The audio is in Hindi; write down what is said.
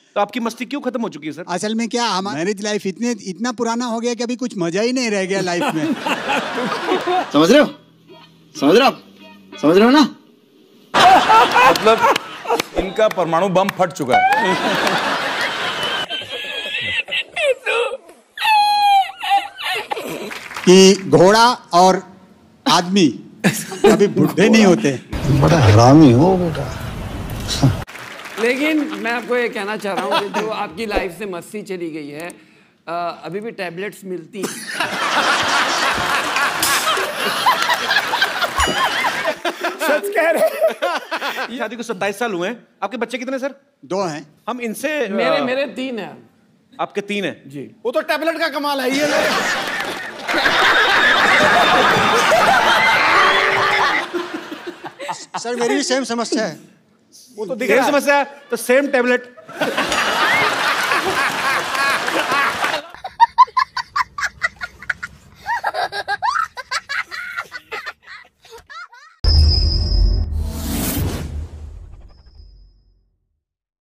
तो आपकी मस्ती क्यों खत्म हो चुकी है सर? असल में क्या, हमारा मैरिज लाइफ इतना पुराना हो गया कि अभी कुछ मजा ही नहीं रह गया लाइफ में। समझ रहे हो? समझ रहे हो आप? समझ रहे हो ना? मतलब इनका परमाणु बम फट चुका है। कि घोड़ा और आदमी कभी बुढ़े नहीं होते। बड़ा हरामी हो बेटा। लेकिन मैं आपको ये कहना चाह रहा हूँ कि जो आपकी लाइफ से मस्ती चली गई है, अभी भी टैबलेट्स मिलती हैं। सच कह रहे। शादी को 27 साल हुए हैं। आपके बच्चे कितने सर? 2 हैं। हम इनसे मेरे 3 हैं। आपके 3 हैं जी। वो तो टैबलेट का कमाल है ये। सर मेरी भी सेम समस्या है। वो तो दिख रहा है समस्या, तो सेम टैबलेट।